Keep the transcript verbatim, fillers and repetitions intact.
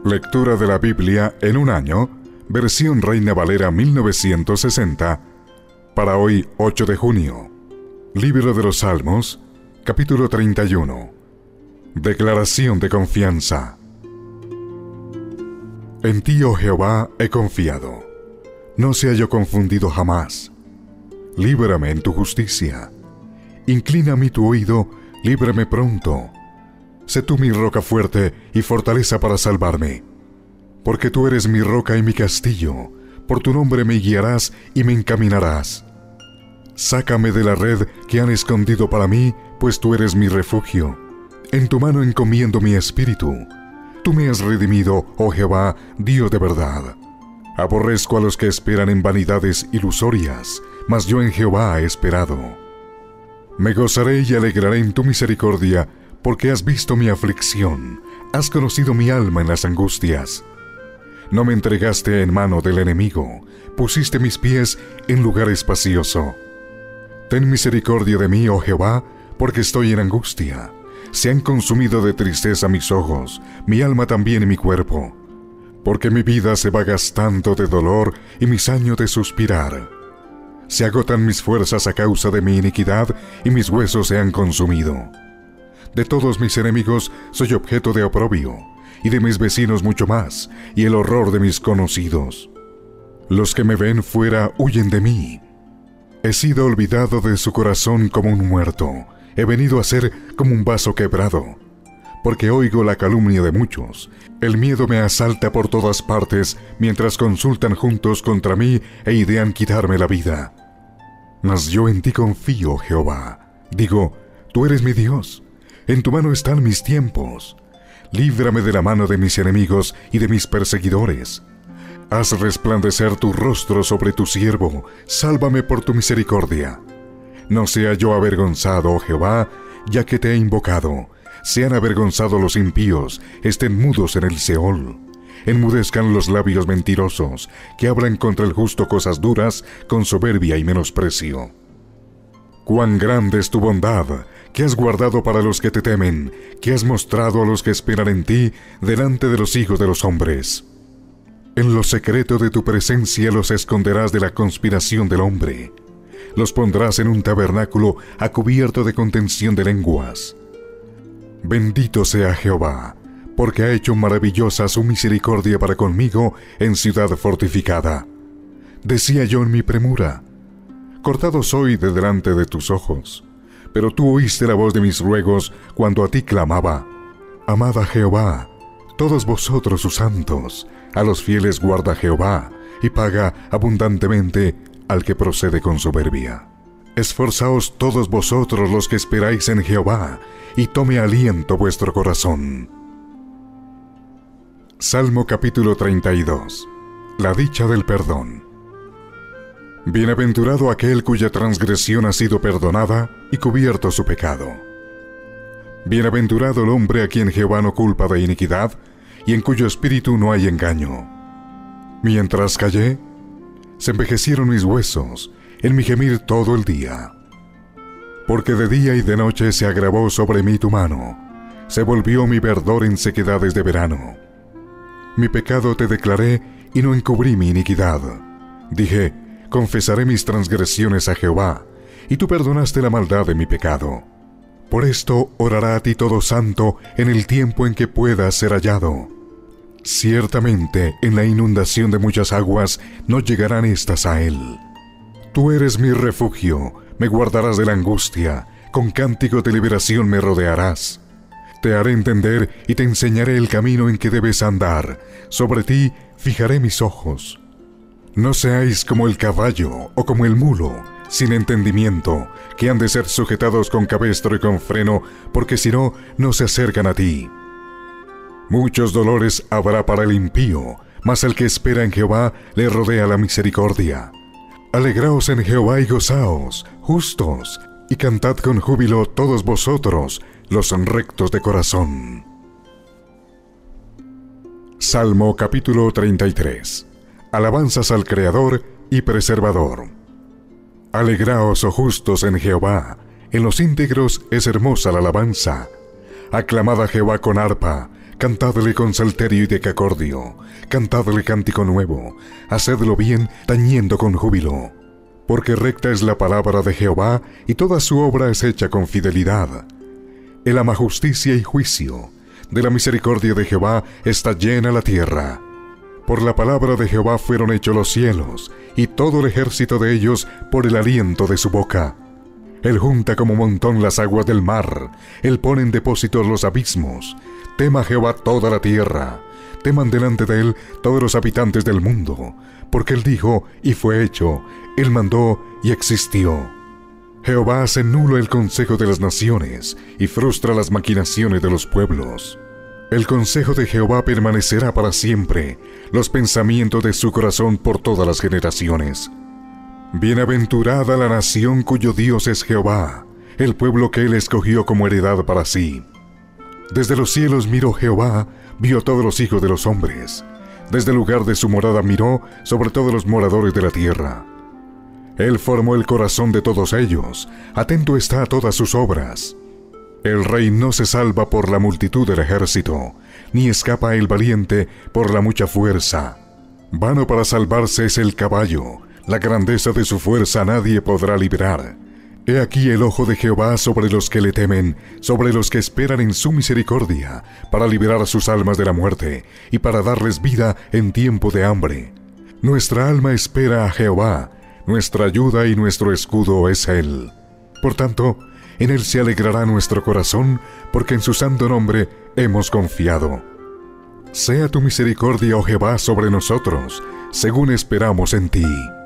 Lectura de la Biblia en un año, versión Reina Valera mil novecientos sesenta, para hoy ocho de junio. Libro de los Salmos, capítulo treinta y uno. Declaración de confianza. En ti, oh Jehová, he confiado. No sea yo confundido jamás. Líbrame en tu justicia. Inclina a mí tu oído, líbrame pronto. Sé tú mi roca fuerte y fortaleza para salvarme. Porque tú eres mi roca y mi castillo, por tu nombre me guiarás y me encaminarás. Sácame de la red que han escondido para mí, pues tú eres mi refugio. En tu mano encomiendo mi espíritu. Tú me has redimido, oh Jehová, Dios de verdad. Aborrezco a los que esperan en vanidades ilusorias, mas yo en Jehová he esperado. Me gozaré y alegraré en tu misericordia, porque has visto mi aflicción, has conocido mi alma en las angustias. No me entregaste en mano del enemigo, pusiste mis pies en lugar espacioso. Ten misericordia de mí, oh Jehová, porque estoy en angustia. Se han consumido de tristeza mis ojos, mi alma también y mi cuerpo. Porque mi vida se va gastando de dolor y mis años de suspirar. Se agotan mis fuerzas a causa de mi iniquidad y mis huesos se han consumido. De todos mis enemigos soy objeto de oprobio, y de mis vecinos mucho más, y el horror de mis conocidos. Los que me ven fuera huyen de mí. He sido olvidado de su corazón como un muerto, he venido a ser como un vaso quebrado. Porque oigo la calumnia de muchos, el miedo me asalta por todas partes, mientras consultan juntos contra mí e idean quitarme la vida. Mas yo en ti confío, Jehová. Digo, tú eres mi Dios. En tu mano están mis tiempos. Líbrame de la mano de mis enemigos y de mis perseguidores. Haz resplandecer tu rostro sobre tu siervo. Sálvame por tu misericordia. No sea yo avergonzado, oh Jehová, ya que te he invocado. Sean avergonzados los impíos, estén mudos en el Seol. Enmudezcan los labios mentirosos, que hablan contra el justo cosas duras, con soberbia y menosprecio. Cuán grande es tu bondad, que has guardado para los que te temen, que has mostrado a los que esperan en ti, delante de los hijos de los hombres. En lo secreto de tu presencia los esconderás de la conspiración del hombre. Los pondrás en un tabernáculo a cubierto de contención de lenguas. Bendito sea Jehová, porque ha hecho maravillosa su misericordia para conmigo en ciudad fortificada. Decía yo en mi premura, cortado soy de delante de tus ojos, pero tú oíste la voz de mis ruegos cuando a ti clamaba. Amad a Jehová, todos vosotros sus santos, a los fieles guarda Jehová, y paga abundantemente al que procede con soberbia. Esforzaos todos vosotros los que esperáis en Jehová, y tome aliento vuestro corazón. Salmo capítulo treinta y dos. La dicha del perdón. Bienaventurado aquel cuya transgresión ha sido perdonada y cubierto su pecado. Bienaventurado el hombre a quien Jehová no culpa de iniquidad, y en cuyo espíritu no hay engaño. Mientras callé, se envejecieron mis huesos, en mi gemir todo el día. Porque de día y de noche se agravó sobre mí tu mano, se volvió mi verdor en sequedades de verano. Mi pecado te declaré y no encubrí mi iniquidad. Dije, confesaré mis transgresiones a Jehová, y tú perdonaste la maldad de mi pecado. Por esto orará a ti todo santo en el tiempo en que pueda ser hallado. Ciertamente, en la inundación de muchas aguas no llegarán estas a él. Tú eres mi refugio, me guardarás de la angustia, con cánticos de liberación me rodearás. Te haré entender y te enseñaré el camino en que debes andar, sobre ti fijaré mis ojos. No seáis como el caballo o como el mulo, sin entendimiento, que han de ser sujetados con cabestro y con freno, porque si no, no se acercan a ti. Muchos dolores habrá para el impío, mas el que espera en Jehová le rodea la misericordia. Alegraos en Jehová y gozaos, justos, y cantad con júbilo todos vosotros, los rectos de corazón. Salmo capítulo treinta y tres. Alabanzas al Creador y Preservador. Alegraos, oh justos, en Jehová, en los íntegros es hermosa la alabanza. Aclamad a Jehová con arpa, Cantadle con salterio y decacordio, cantadle cántico nuevo, hacedlo bien tañendo con júbilo. Porque recta es la palabra de Jehová, y toda su obra es hecha con fidelidad. Él ama justicia y juicio, de la misericordia de Jehová está llena la tierra. Por la palabra de Jehová fueron hechos los cielos, y todo el ejército de ellos por el aliento de su boca. Él junta como montón las aguas del mar, Él pone en depósitos los abismos. Tema Jehová toda la tierra, teman delante de Él todos los habitantes del mundo, porque Él dijo, y fue hecho, Él mandó, y existió. Jehová hace nulo el consejo de las naciones, y frustra las maquinaciones de los pueblos. El consejo de Jehová permanecerá para siempre, los pensamientos de su corazón por todas las generaciones. Bienaventurada la nación cuyo Dios es Jehová, el pueblo que Él escogió como heredad para sí. Desde los cielos miró Jehová, vio todos los hijos de los hombres. Desde el lugar de su morada miró sobre todos los moradores de la tierra. Él formó el corazón de todos ellos, atento está a todas sus obras. El rey no se salva por la multitud del ejército, ni escapa el valiente por la mucha fuerza. Vano para salvarse es el caballo, la grandeza de su fuerza nadie podrá librar. He aquí el ojo de Jehová sobre los que le temen, sobre los que esperan en su misericordia, para liberar sus almas de la muerte, y para darles vida en tiempo de hambre. Nuestra alma espera a Jehová, nuestra ayuda y nuestro escudo es Él. Por tanto, en Él se alegrará nuestro corazón, porque en su santo nombre hemos confiado. Sea tu misericordia, oh Jehová, sobre nosotros, según esperamos en ti.